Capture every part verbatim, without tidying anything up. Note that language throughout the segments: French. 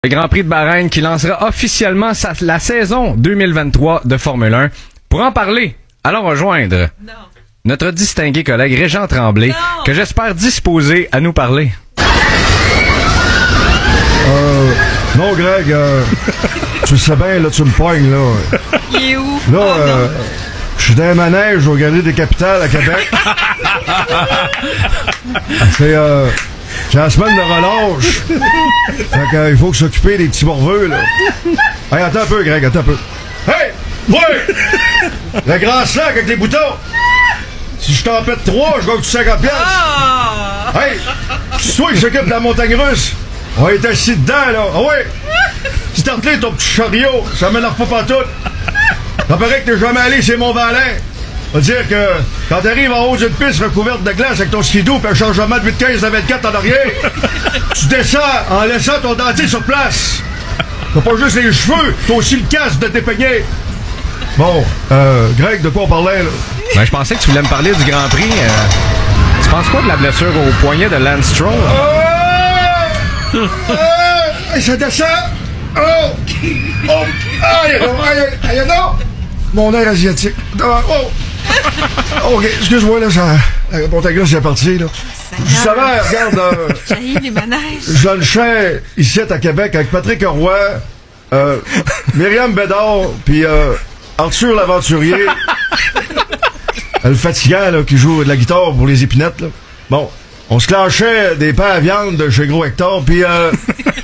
Le Grand Prix de Bahreïn qui lancera officiellement sa, la saison deux mille vingt-trois de Formule un. Pour en parler, allons rejoindre non. notre distingué collègue Régent Tremblay, non. que j'espère disposé à nous parler. Euh, non, Greg, euh, tu le sais bien, là, tu me pognes, là. Il est où? Là, oh, euh, je suis dans un manège au Galerie des Capitales à Québec. C'est, euh, c'est la semaine de relâche. Fait que, euh, il faut s'occuper des petits morveux, là. Hey, attends un peu, Greg, attends un peu. Hey! Ouais! Le grand sac avec les boutons! Si je t'en pète trois, je gagne cinquante piastres. Ah! Hey! C'est toi qui s'occupe de la montagne russe! On est assis dedans, là! Ah ouais! Si t'as retenir ton petit chariot, ça m'énerve pas pantoute! Ça paraît que t'es jamais allé chez Mont-Valin! Ça veut dire que quand t'arrives en haut d'une piste recouverte de glace avec ton skidoo pis un changement de huit quinze à vingt-quatre en arrière, tu descends en laissant ton dentier sur place! T'as pas juste les cheveux, t'as aussi le casque de dépeigner! Bon, euh, Greg, de quoi on parlait, là? Ben, je pensais que tu voulais me parler du Grand Prix. Euh, tu penses quoi de la blessure au poignet de Lance Stroll? Oh! Oh! Ça descend! Oh! Oh! Aïe! Aïe! Aïe! Non! Mon air asiatique. Oh! Ok, excuse-moi, là, ça. La montagne russe est partie, là. Je savais, regarde. Euh, J'ai les manèges. je le chais ici à Québec avec Patrick Roy, euh, Myriam Bédard, puis euh, Arthur l'Aventurier. Le fatigant, là, qui joue de la guitare pour les épinettes, là. Bon, on se clenchait des pains à viande de chez Gros Hector, puis euh,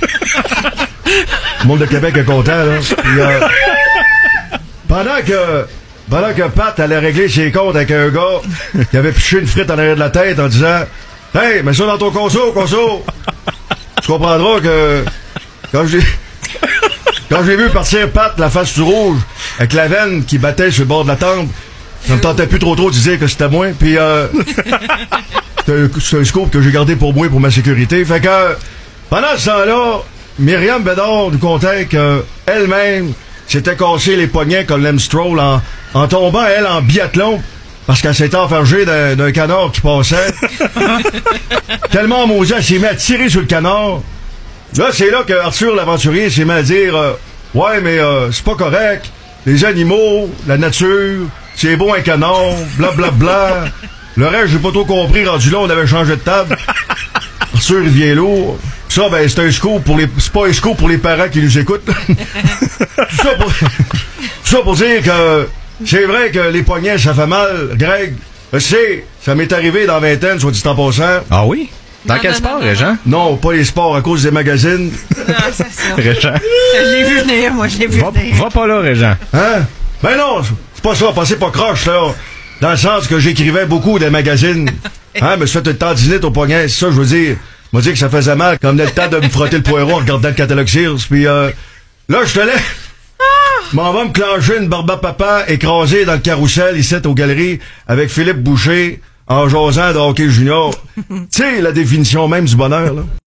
le monde de Québec est content, là. Puis, euh, pendant que pendant que Pat allait régler ses comptes avec un gars qui avait piché une frite en arrière de la tête en disant « Hey, mets ça dans ton conso, conso! » Tu comprendras que quand j'ai quand j'ai vu partir Pat la face du rouge avec la veine qui battait sur le bord de la tente, ça me tentait plus trop trop de dire que c'était moi. Puis euh, c'est un, c'est un scoop que j'ai gardé pour moi pour ma sécurité. Fait que pendant ce temps-là, Myriam Bédard nous contait que elle-même s'était cassé les poignets comme Lance Stroll en, en tombant, elle, en biathlon, parce qu'elle s'était enfargée d'un, d'un canard qui passait. Tellement maudit, elle s'est mis à tirer sur le canard. Là, c'est là que Arthur l'Aventurier s'est mis à dire euh, ouais, mais euh, c'est pas correct. Les animaux, la nature, c'est beau un canard, blablabla. Bla, bla. Le reste, j'ai pas trop compris. Rendu là, on avait changé de table. Arthur, il vient lourd. Ça, ben, c'est un scoop pour les, c'est pas un scoop pour les parents qui nous écoutent. tout, ça pour, tout ça pour dire que c'est vrai que les poignets, ça fait mal, Greg. Je sais, ça m'est arrivé dans la vingtaine, soit dit en passant. Ah oui? Dans Non, quel non, sport, non, non, Régent? Non, pas les sports à cause des magazines. Non, c'est ça. Régent. Je l'ai vu venir, moi, je l'ai vu Va, venir. va pas là, Régent. Hein? Ben non, c'est pas ça, passez pas croche, là. Dans le sens que j'écrivais beaucoup des magazines. Hein, me suis fait une tendinite au poignet, c'est ça, je veux dire. M'a dit que ça faisait mal, comme le temps de me frotter le poireau en regardant le catalogue Sears. Puis euh, là, je te laisse. M'en va me clencher une barbe à papa écrasée dans le carrousel ici aux galeries avec Philippe Boucher en jasant de hockey junior. Tu sais, la définition même du bonheur, là.